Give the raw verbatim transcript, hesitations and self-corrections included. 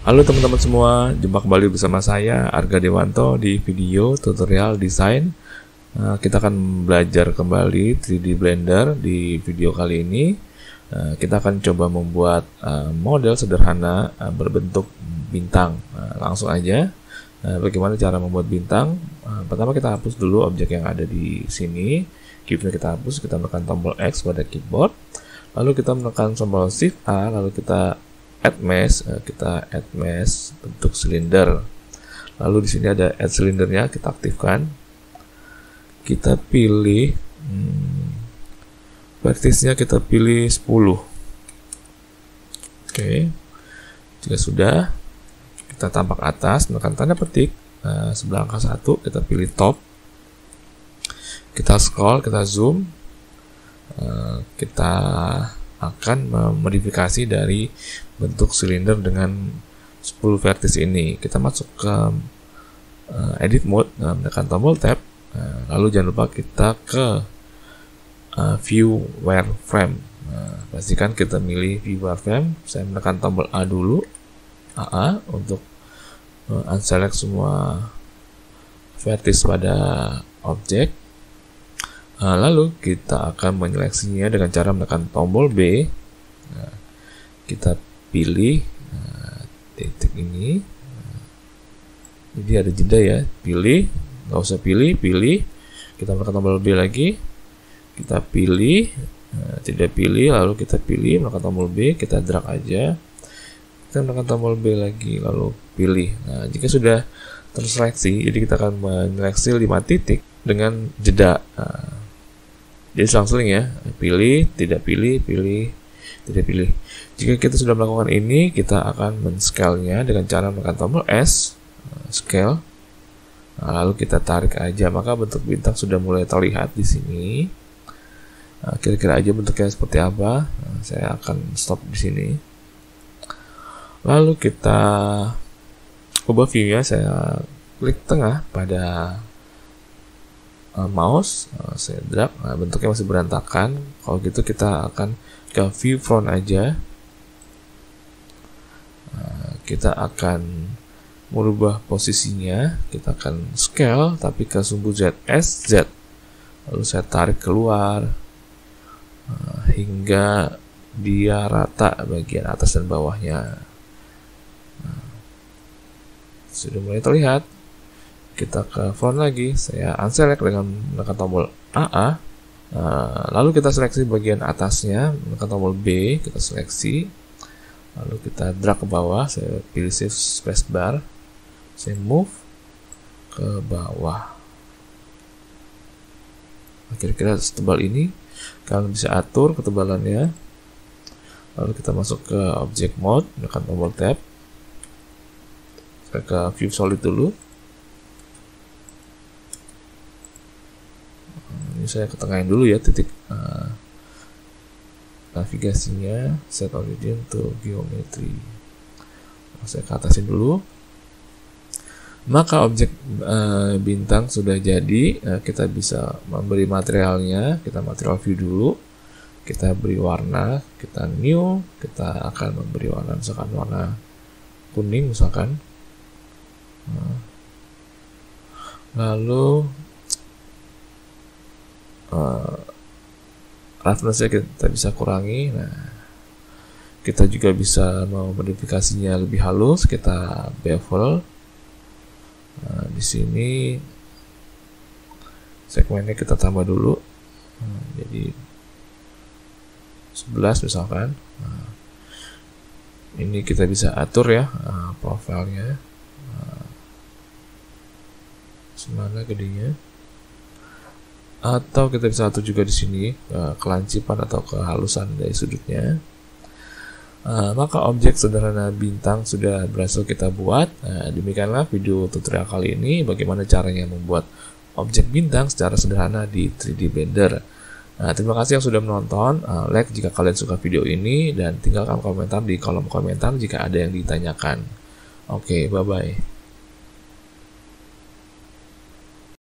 Halo teman-teman semua, jumpa kembali bersama saya Arga Dewanto di video tutorial desain. Nah, kita akan belajar kembali tiga D Blender. Di video kali ini uh, kita akan coba membuat uh, model sederhana uh, berbentuk bintang. Uh, langsung aja, uh, bagaimana cara membuat bintang? Uh, pertama kita hapus dulu objek yang ada di sini. Cube-nya kita hapus, kita menekan tombol X pada keyboard, lalu kita menekan tombol Shift A, lalu kita add mesh, kita add mesh bentuk silinder. Lalu di sini ada add silindernya, kita aktifkan. Kita pilih hmm, vertisnya kita pilih sepuluh. Oke. Jika sudah, kita tampak atas, menekan tanda petik, nah, sebelah angka satu, kita pilih top. Kita scroll, kita zoom. Uh, kita akan memodifikasi dari bentuk silinder dengan sepuluh vertis ini. Kita masuk ke uh, edit mode, uh, menekan tombol tab, uh, lalu jangan lupa kita ke uh, view wireframe. Uh, pastikan kita milih view wireframe. Saya menekan tombol A dulu, A A untuk uh, unselect semua vertis pada objek. Uh, lalu kita akan menyeleksinya dengan cara menekan tombol B. Nah, kita pilih uh, titik ini. Uh, jadi ada jeda ya. Pilih, nggak usah pilih, pilih. Kita menekan tombol B lagi. Kita pilih, uh, tidak pilih, lalu kita pilih, menekan tombol B, kita drag aja. Kita menekan tombol B lagi, lalu pilih. Nah, jika sudah terseleksi, jadi kita akan menyeleksi lima titik dengan jeda. Uh, Jadi langsung ya, pilih, tidak pilih, pilih, tidak pilih. Jika kita sudah melakukan ini, kita akan men-scale-nya dengan cara menekan tombol S, scale. Nah, lalu kita tarik aja, maka bentuk bintang sudah mulai terlihat di sini. Nah, kira-kira aja bentuknya seperti apa. Nah, saya akan stop di sini. Lalu kita ubah view-nya, saya klik tengah pada mouse, saya drag, nah, bentuknya masih berantakan. Kalau gitu kita akan ke view front aja. Nah, kita akan merubah posisinya, kita akan scale tapi ke sumbu Z S Z, lalu saya tarik keluar nah, hingga dia rata bagian atas dan bawahnya. Nah, sudah mulai terlihat. Kita ke front lagi, saya unselect dengan menekan tombol A A. Nah, lalu kita seleksi bagian atasnya, menekan tombol B, kita seleksi. Lalu kita drag ke bawah, saya pilih shift spacebar, saya move ke bawah. Nah, kira-kira setebal ini, kalian bisa atur ketebalannya. Lalu kita masuk ke object mode, menekan tombol tab. Saya ke view solid dulu. Saya ketengahin dulu ya titik uh, navigasinya, set origin to geometry. Nah, saya ke atasin dulu. Maka objek uh, bintang sudah jadi. Uh, kita bisa memberi materialnya. Kita material view dulu. Kita beri warna. Kita new. Kita akan memberi warna misalkan warna kuning misalkan. Nah, lalu Uh, roughness-nya kita bisa kurangi. Nah, kita juga bisa memodifikasinya lebih halus. Kita bevel. Nah, di sini segmennya kita tambah dulu. Nah, jadi sebelas misalkan. Nah, ini kita bisa atur ya uh, profilnya. Nah, semana gedenya. Atau kita bisa atur juga di sini uh, kelancipan atau kehalusan dari sudutnya. Uh, maka objek sederhana bintang sudah berhasil kita buat. Uh, demikianlah video tutorial kali ini, bagaimana caranya membuat objek bintang secara sederhana di tiga D Blender. Uh, terima kasih yang sudah menonton. Uh, like jika kalian suka video ini dan tinggalkan komentar di kolom komentar jika ada yang ditanyakan. Oke, okay, bye bye.